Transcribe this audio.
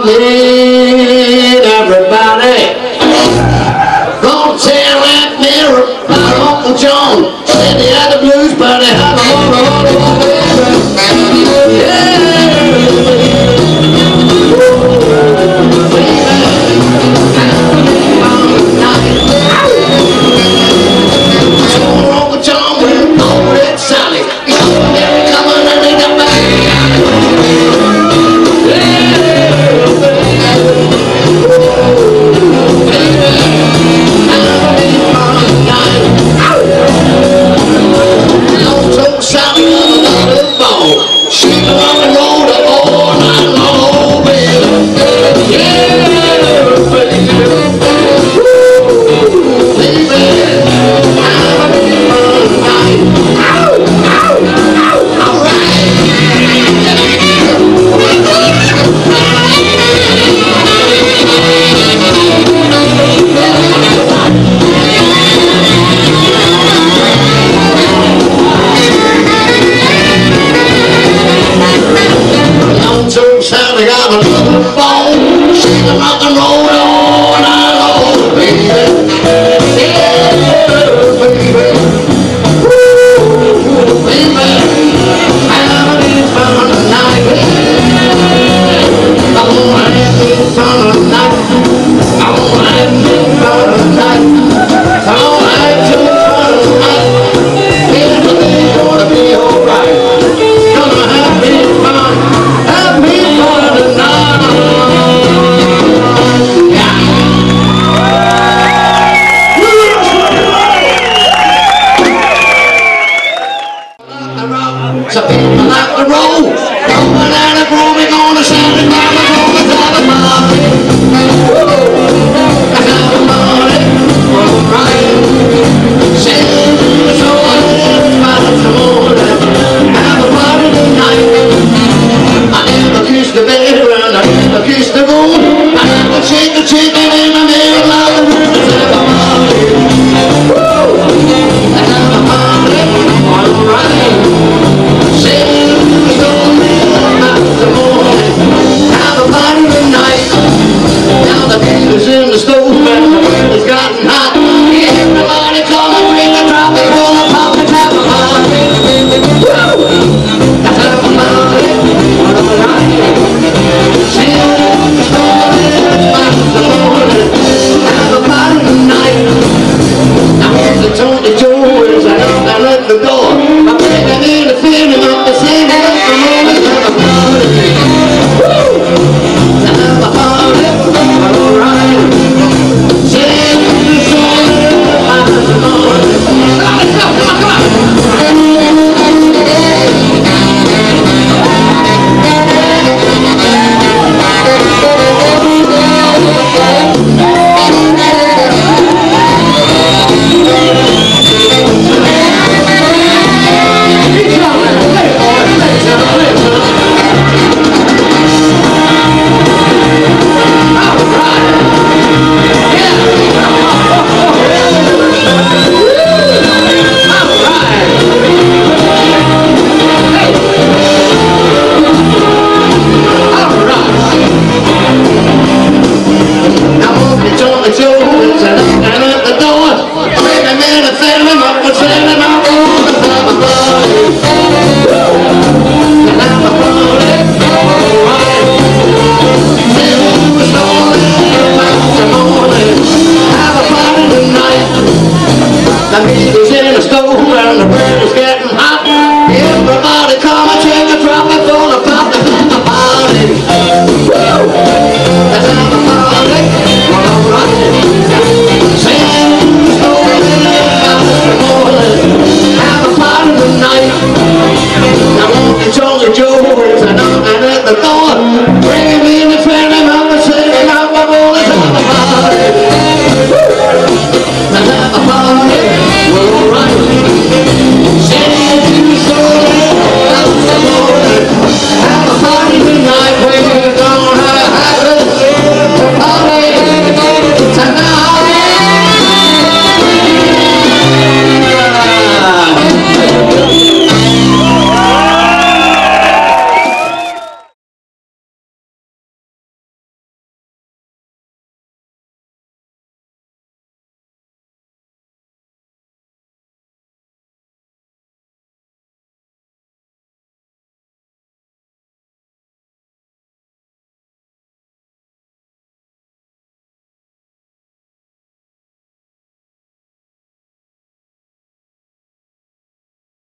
need everybody. Gonna tell that mirror about Uncle John. Said he had the blues, but he had the Uncle John with old Red Sally. He's coming and he got back. Sally got a little bone. She can rock and roll all night long, baby. Yeah, baby. Woo, baby. Having fun tonight. I wanna have fun tonight. I wanna have fun tonight. I wanna have fun tonight. Everything's gonna be alright. Gonna have fun. Some people like to roll. Coming out of room, we're gonna sound it, mama, gonna sound it, mama.